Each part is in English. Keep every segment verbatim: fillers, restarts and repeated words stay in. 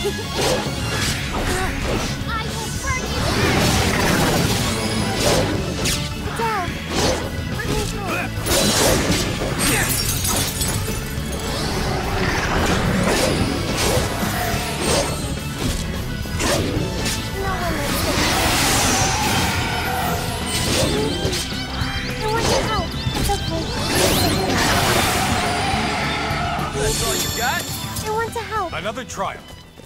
will burn you! Adele! Bring me home! No one lives there. I want your help. It's okay. That's all you got? I want to help. Another trial.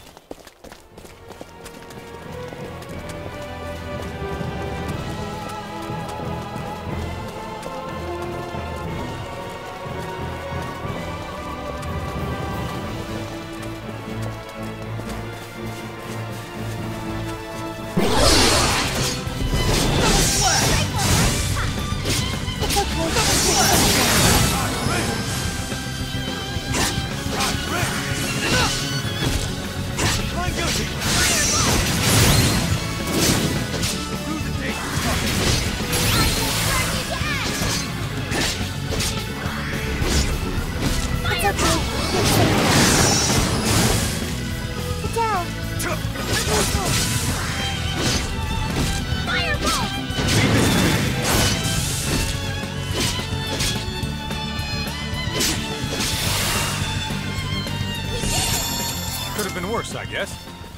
Could have been worse, I guess.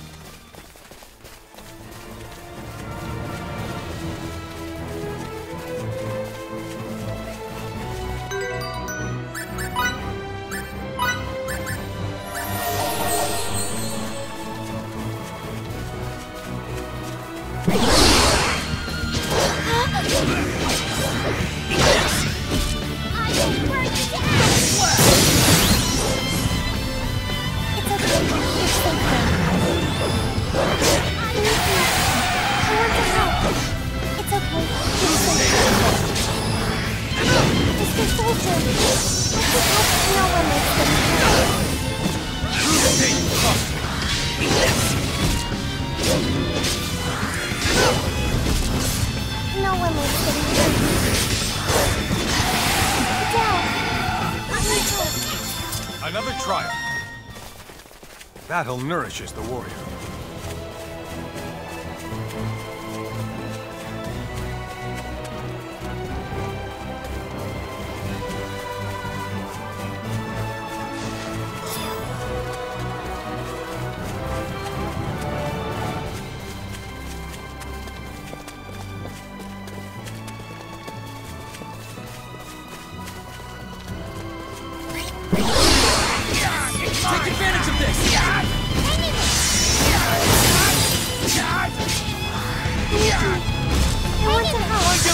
Another trial. Battle nourishes the warrior. Take advantage of this! I want to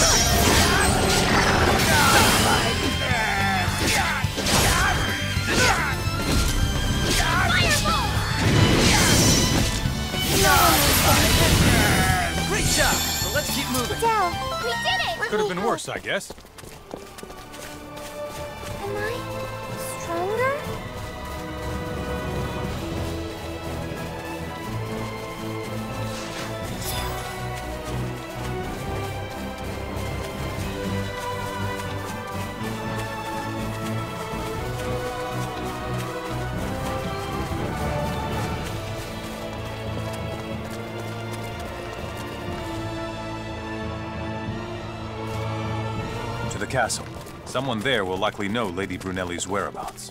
Great job! But let's keep moving. Adele, we did it! Could have been worse, I guess. Am I stronger? To the castle. Someone there will likely know Lady Brunelli's whereabouts.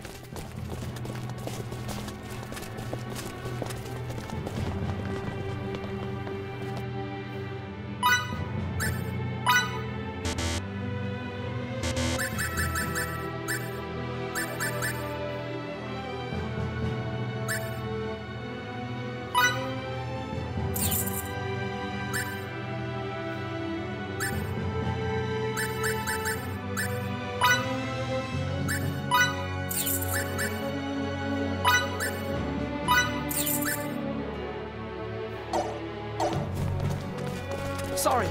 Sorry.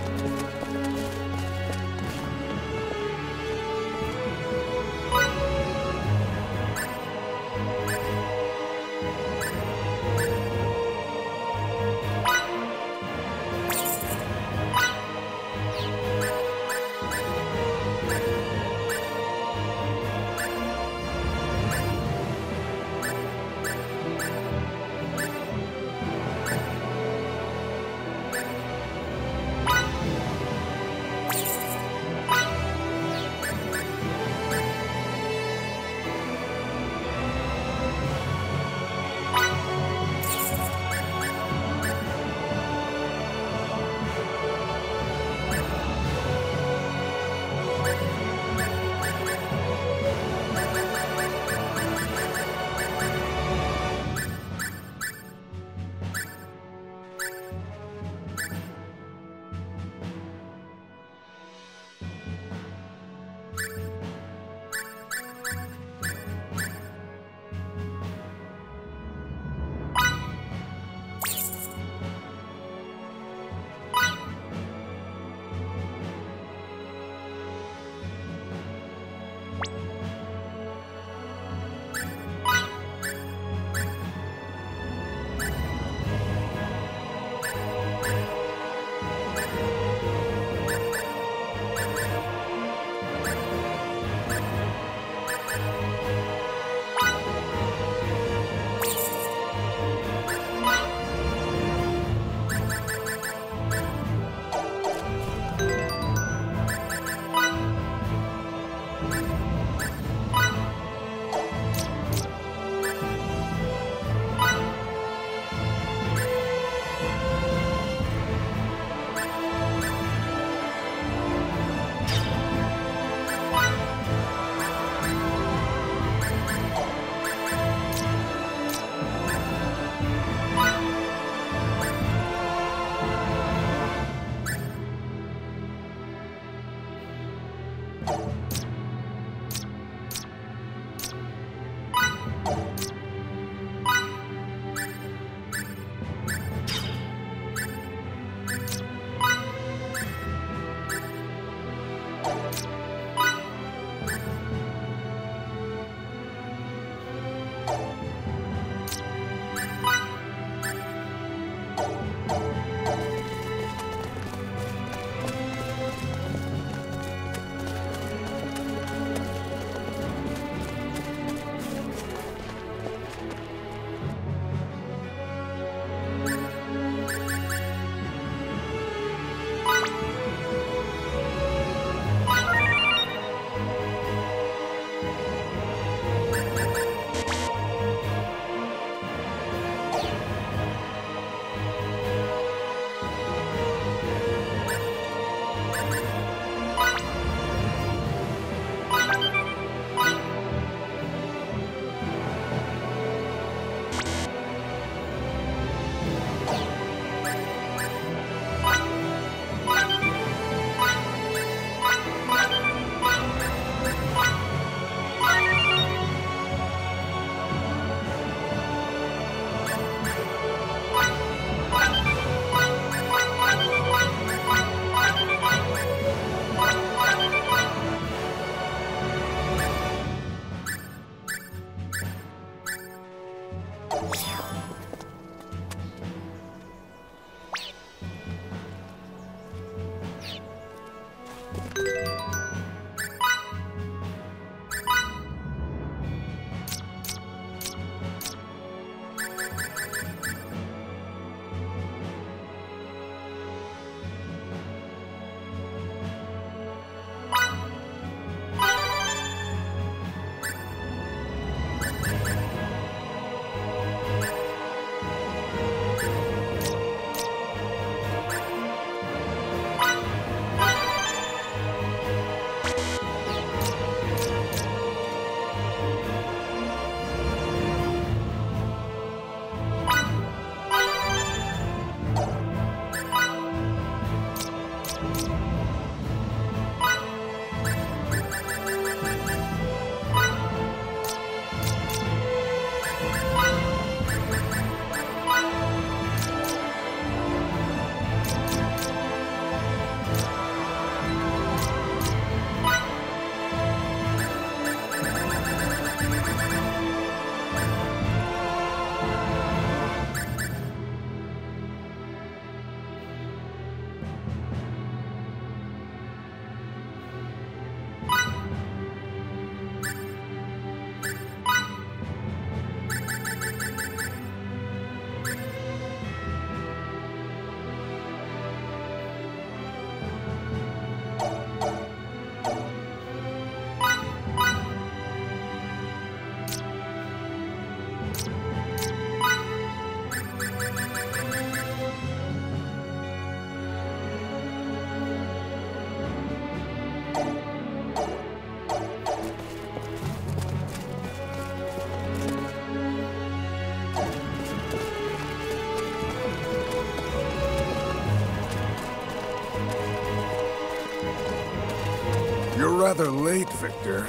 You're rather late, Victor.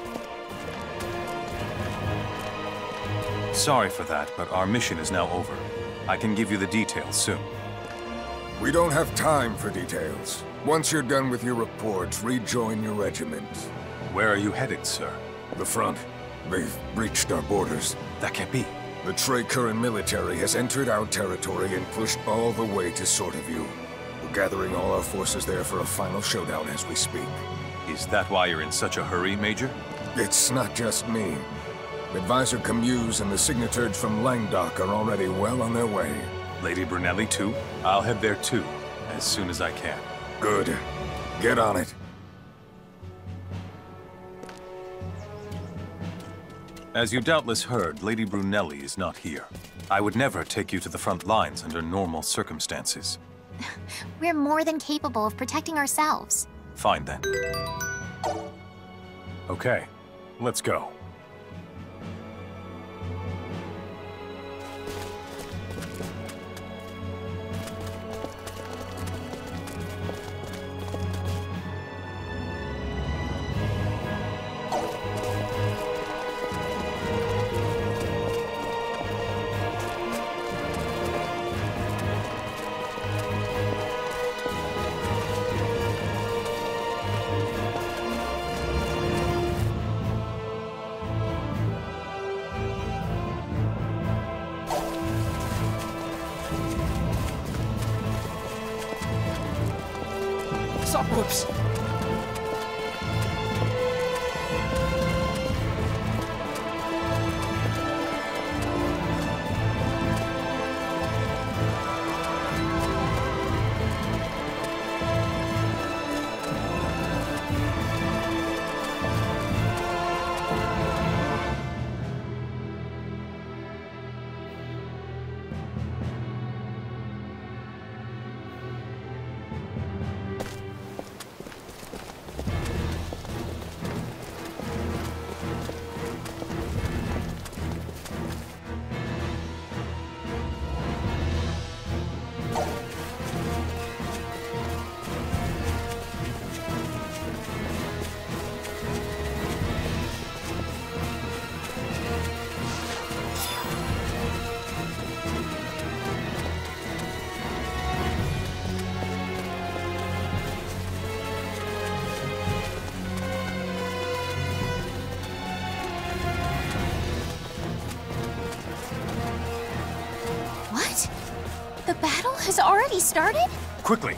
Sorry for that, but our mission is now over. I can give you the details soon. We don't have time for details. Once you're done with your reports, rejoin your regiment. Where are you headed, sir? The front. They've breached our borders. That can't be. The Trey-Curran military has entered our territory and pushed all the way to Sortiview. We're gathering all our forces there for a final showdown as we speak. Is that why you're in such a hurry, Major? It's not just me. Advisor Camuse and the signatures from Langdock are already well on their way. Lady Brunelli, too? I'll head there, too, as soon as I can. Good. Get on it. As you doubtless heard, Lady Brunelli is not here. I would never take you to the front lines under normal circumstances. We're more than capable of protecting ourselves. Fine, then. Okay, let's go. Stop. Whoops. The battle has already started? Quickly!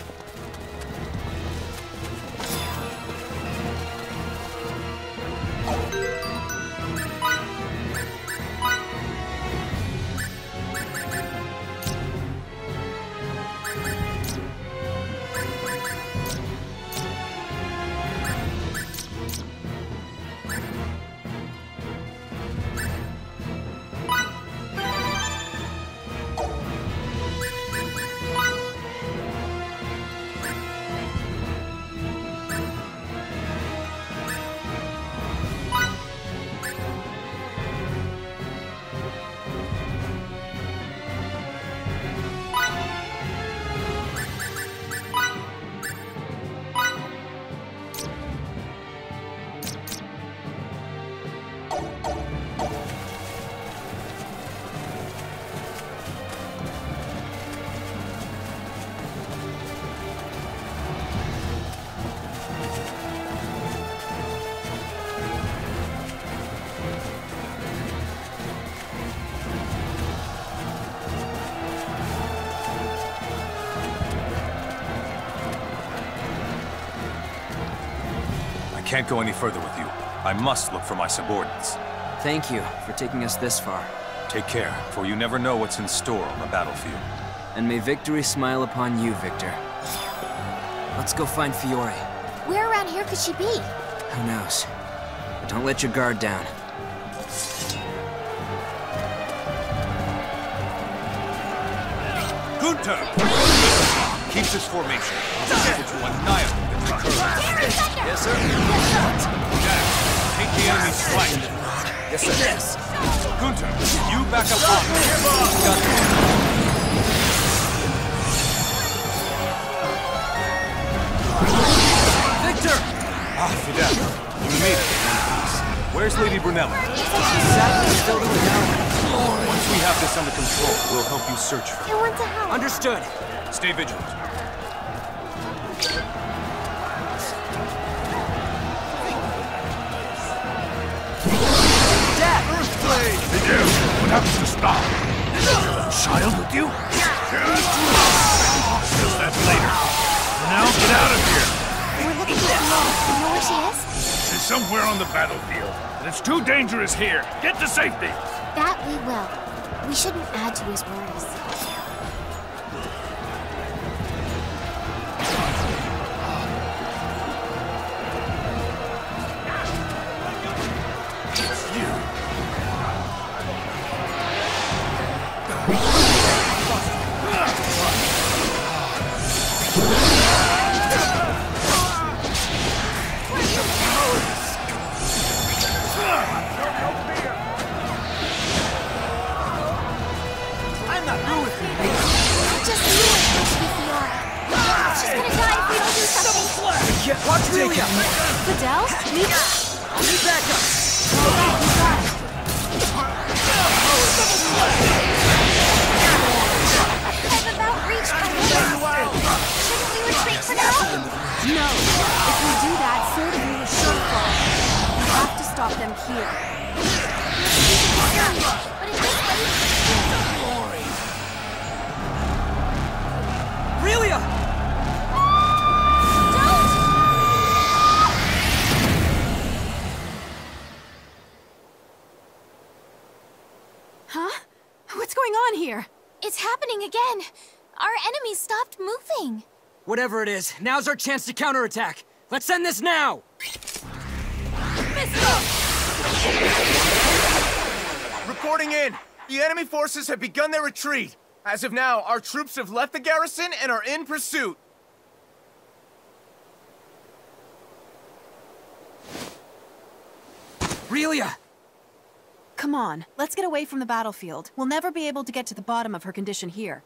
I can't go any further with you. I must look for my subordinates. Thank you for taking us this far. Take care, for you never know what's in store on the battlefield. And may victory smile upon you, Victor. Let's go find Fiore. Where around here could she be? Who knows? But don't let your guard down. Gunther! Keep this formation. Able to annihilate the recurrence. Yes, sir. Jack, take the enemy's flank. Yes, sir. Yes. Gunther, you back up on me. Got this. Victor! Ah, Fidel, you made it. Where's Lady Brunelli? She's sadly still to the tower. Once we have this under control, we'll help you search for I her. want to help. Understood. Stay vigilant. Dad! Earthblade! Fidel, what happens to Star? Is your little child with you? Feels that later. Now get out of here! We're looking for her. You know where she is? She's somewhere on the battlefield, and it's too dangerous here. Get to safety! That we will. We shouldn't add to his worries. Watch Relia! Fidel? Me? I need backup! Alright, you got it. I've about reached my limit. Shouldn't we retreat for now? No. If we do that, Sordabu is sure to fall. We have to stop them here. But in this way, Relia! don't! happening again. Our enemies stopped moving. Whatever it is, now's our chance to counterattack. Let's end this now! Reporting in. The enemy forces have begun their retreat. As of now, our troops have left the garrison and are in pursuit. Relia! Come on, let's get away from the battlefield. We'll never be able to get to the bottom of her condition here.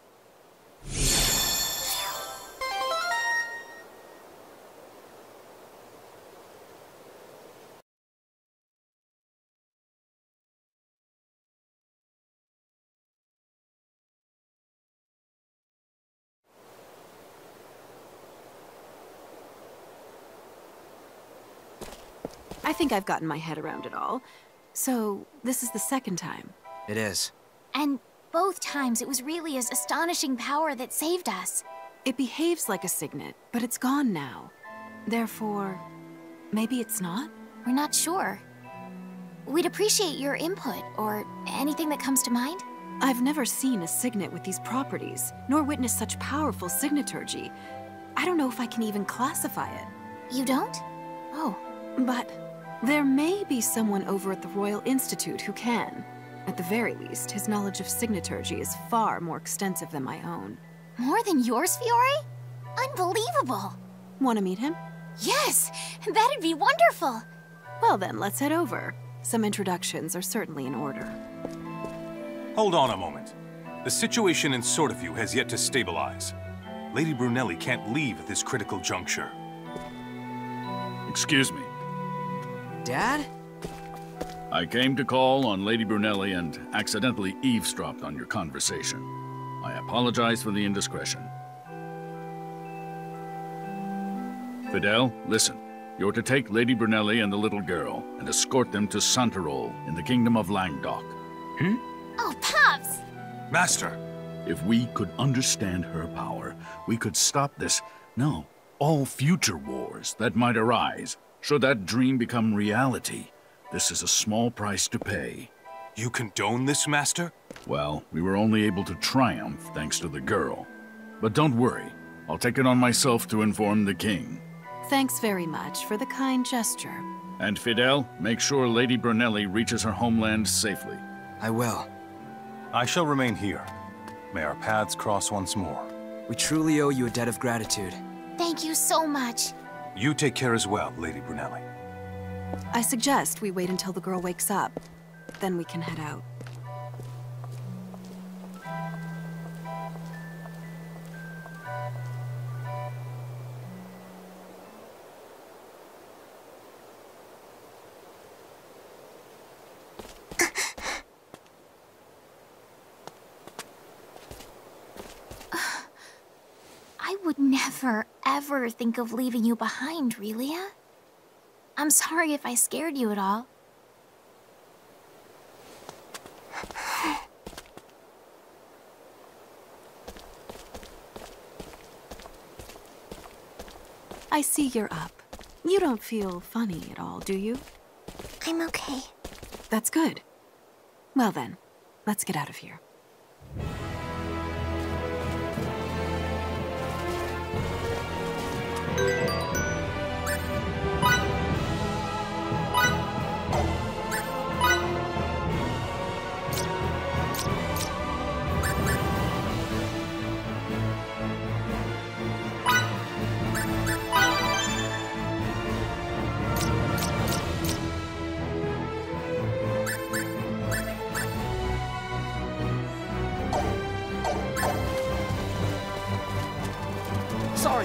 I think I've gotten my head around it all. So, this is the second time. It is. And both times it was Relia's astonishing power that saved us. It behaves like a signet, but it's gone now. Therefore, maybe it's not? We're not sure. We'd appreciate your input, or anything that comes to mind. I've never seen a signet with these properties, nor witnessed such powerful signaturgy. I don't know if I can even classify it. You don't? Oh. But there may be someone over at the Royal Institute who can. At the very least, his knowledge of signaturgy is far more extensive than my own. More than yours, Fiore? Unbelievable! Want to meet him? Yes! That'd be wonderful! Well then, let's head over. Some introductions are certainly in order. Hold on a moment. The situation in Swordview has yet to stabilize. Lady Brunelli can't leave at this critical juncture. Excuse me. Dad? I came to call on Lady Brunelli and accidentally eavesdropped on your conversation. I apologize for the indiscretion. Fidel, listen. You're to take Lady Brunelli and the little girl and escort them to Santarol in the Kingdom of Langdok. Hmm? Oh, Pops! Master! If we could understand her power, we could stop this, no, all future wars that might arise. Should that dream become reality, this is a small price to pay. You condone this, Master? Well, we were only able to triumph thanks to the girl. But don't worry, I'll take it on myself to inform the king. Thanks very much for the kind gesture. And Fidel, make sure Lady Brunelli reaches her homeland safely. I will. I shall remain here. May our paths cross once more. We truly owe you a debt of gratitude. Thank you so much. You take care as well, Lady Brunelli. I suggest we wait until the girl wakes up. Then we can head out. I would never, ever think of leaving you behind, Relia. I'm sorry if I scared you at all. I see you're up. You don't feel funny at all, do you? I'm okay. That's good. Well then, let's get out of here. Sorry.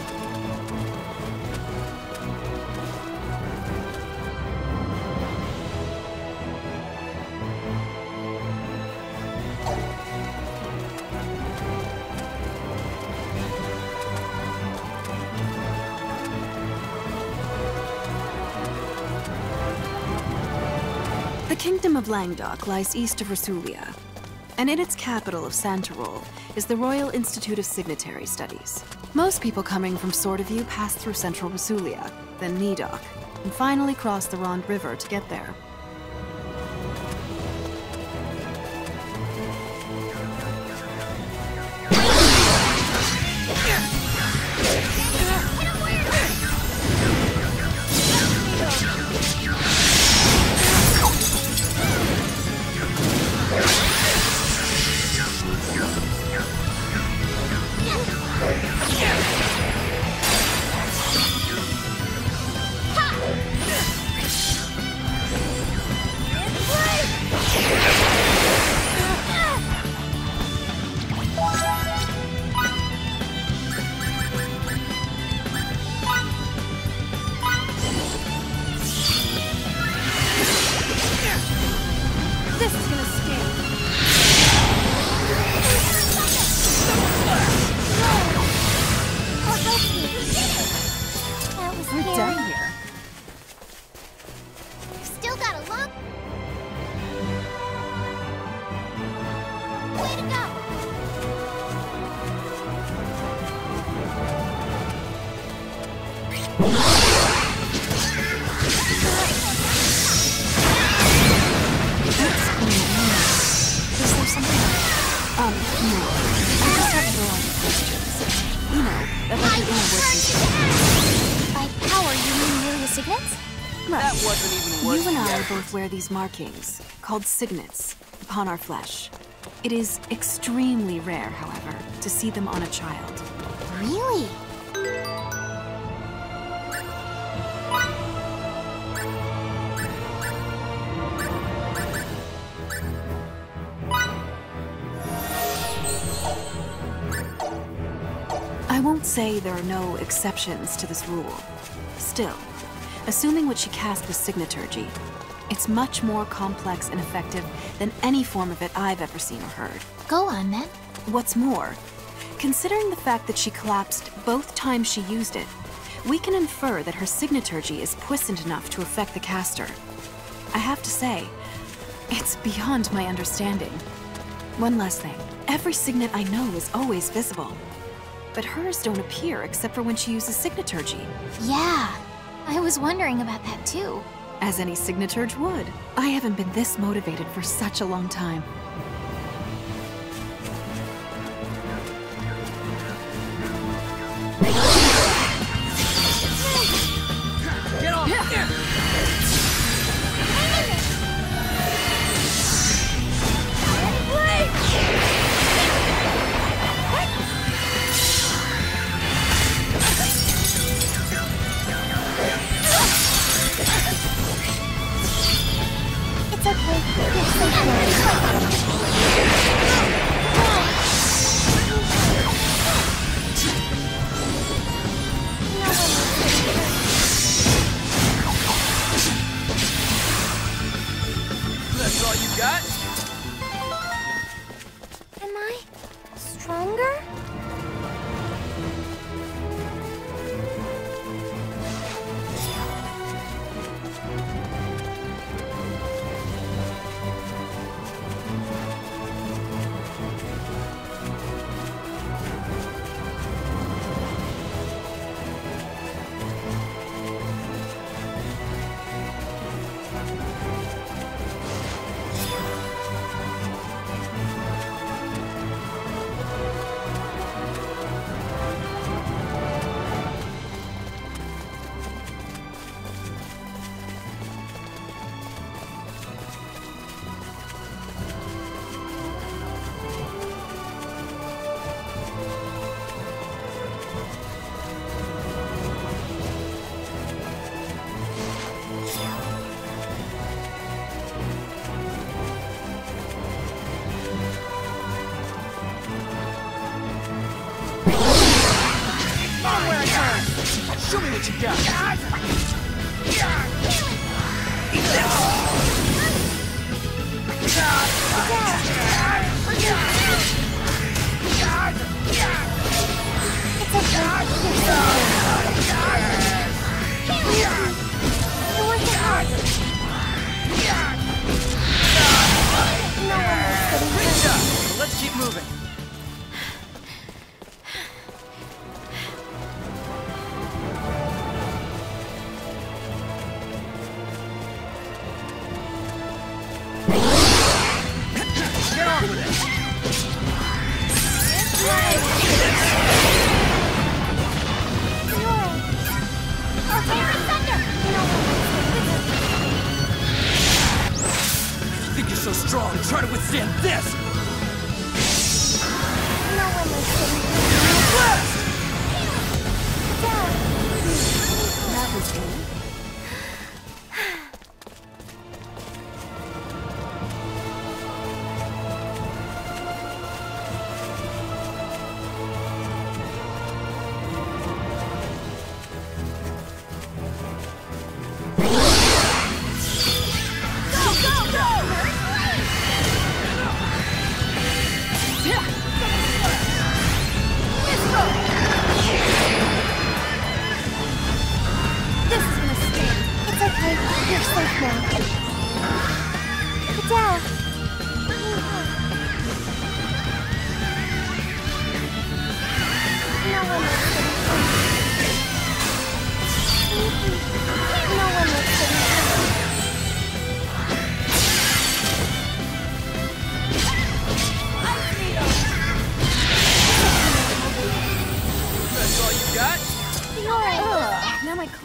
The Kingdom of Langdok lies east of Rasulia, and in its capital of Santarol is the Royal Institute of Signetary Studies. Most people coming from Swordview pass through central Rasulia, then Nidok, and finally cross the Rond River to get there. Um, no. I just have a lot of questions. You know, about the inner workings. By power, you mean Lilia signets? Right. That wasn't even worth You and I it. both wear these markings, called signets, upon our flesh. It is extremely rare, however, to see them on a child. Really? I won't say there are no exceptions to this rule. Still, assuming what she cast was signaturgy, it's much more complex and effective than any form of it I've ever seen or heard. Go on, then. What's more, considering the fact that she collapsed both times she used it, we can infer that her signaturgy is puissant enough to affect the caster. I have to say, it's beyond my understanding. One last thing. Every signet I know is always visible. But hers don't appear except for when she uses signaturgy. Yeah, I was wondering about that too. As any signaturge would. I haven't been this motivated for such a long time. Get off! Yeah. It's okay. You're safe now. That's all you got? Am I stronger? Show me what you got. Great job. So let's keep moving. Get on with it! You think you're so strong? Try to withstand this! That was good.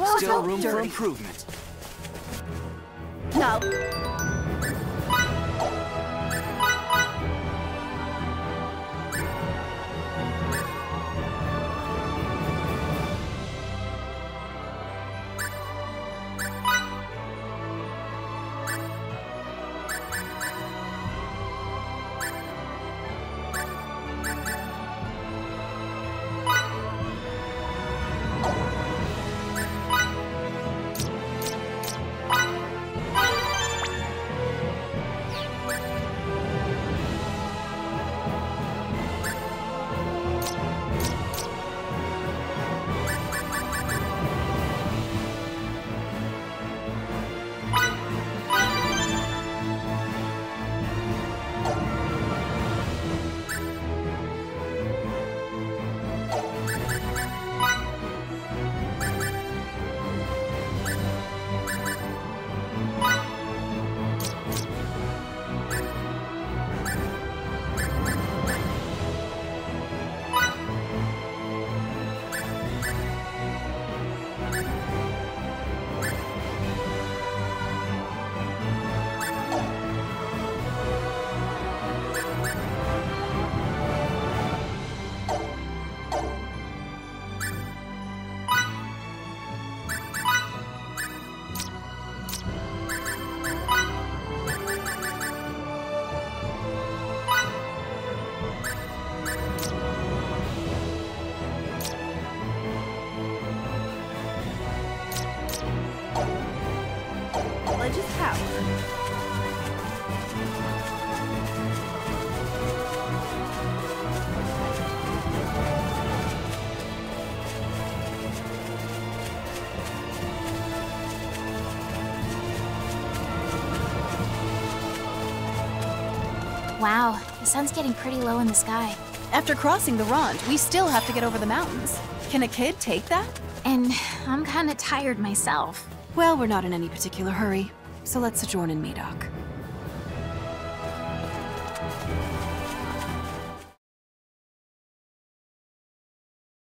Still room for dirty. improvement. No. Knowledge is power. Wow, the sun's getting pretty low in the sky. After crossing the Rond, we still have to get over the mountains. Can a kid take that? And I'm kinda tired myself. Well, we're not in any particular hurry, so let's sojourn in Medoc.